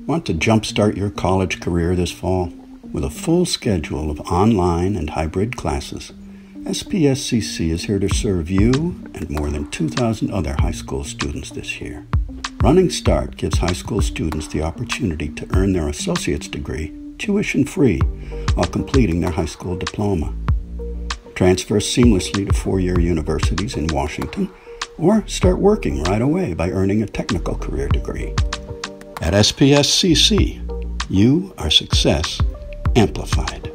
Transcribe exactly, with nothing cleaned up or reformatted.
Want to jumpstart your college career this fall? With a full schedule of online and hybrid classes, S P S C C is here to serve you and more than two thousand other high school students this year. Running Start gives high school students the opportunity to earn their associate's degree tuition-free while completing their high school diploma. Transfer seamlessly to four-year universities in Washington, or start working right away by earning a technical career degree. At S P S C C, you are success amplified.